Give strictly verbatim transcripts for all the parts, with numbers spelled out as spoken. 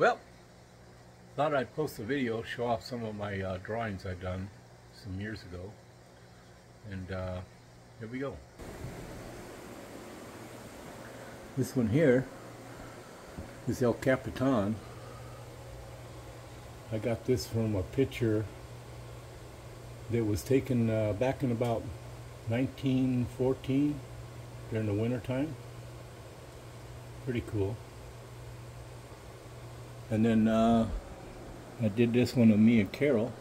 Well, thought I'd post a video, show off some of my uh, drawings I've done some years ago. And uh, here we go. This one here is El Capitan. I got this from a picture that was taken uh, back in about nineteen fourteen during the winter time. Pretty cool. And then uh, I did this one of me and Carol.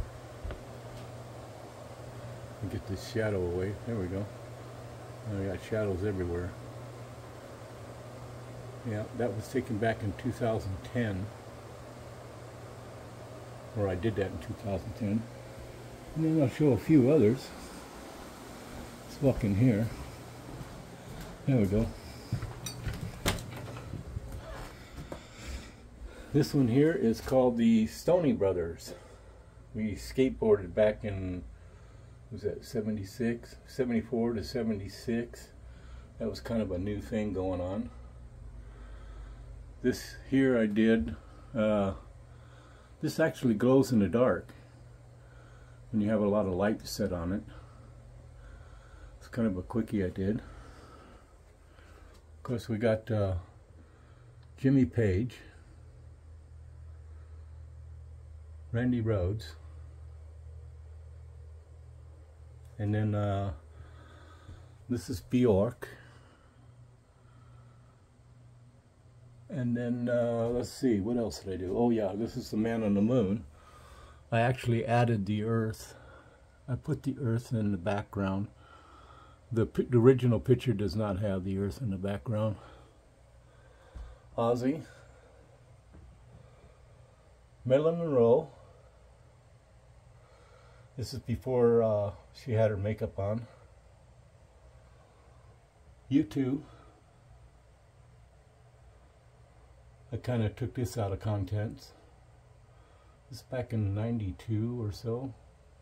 Let me get this shadow away. There we go. I got shadows everywhere. Yeah, that was taken back in two thousand ten. Or I did that in two thousand ten. And then I'll show a few others. Let's walk in here. There we go. This one here is called the Stoney Brothers. We skateboarded back in, was that seventy-six? seventy-four to seventy-six. That was kind of a new thing going on. This here I did, uh, this actually glows in the dark when you have a lot of light set on it. It's kind of a quickie I did. Of course we got uh, Jimmy Page, Randy Rhoads, and then uh, this is Bjork, and then uh, let's see, what else did I do? Oh yeah, this is the Man on the Moon. I actually added the Earth. I put the Earth in the background. The, the original picture does not have the Earth in the background. Ozzy, Marilyn Monroe. This is before uh, she had her makeup on. U two. I kind of took this out of contents. This is back in ninety-two or so.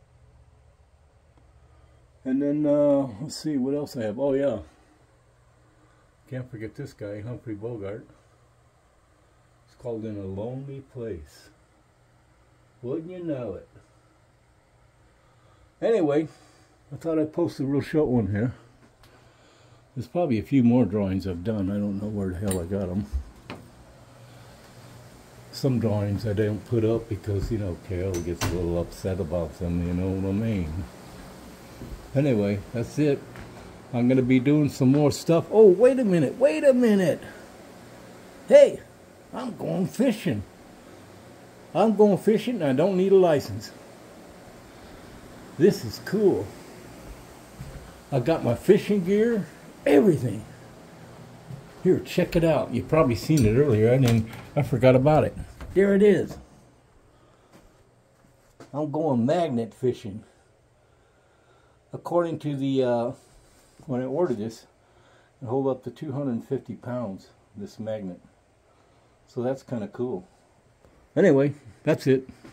And then, uh, let's see, what else I have? Oh yeah. Can't forget this guy, Humphrey Bogart. It's called In a Lonely Place. Wouldn't you know it? Anyway, I thought I'd post a real short one here. There's probably a few more drawings I've done. I don't know where the hell I got them. Some drawings I don't put up because, you know, Carol gets a little upset about them, you know what I mean. Anyway, that's it. I'm going to be doing some more stuff. Oh, wait a minute, wait a minute. Hey, I'm going fishing. I'm going fishing and I don't need a license. This is cool. I got my fishing gear, everything. Here, check it out. You've probably seen it earlier and then I forgot about it. There it is. I'm going magnet fishing. According to the, uh, when I ordered this, it hold up to two hundred fifty pounds, this magnet. So that's kind of cool. Anyway, that's it.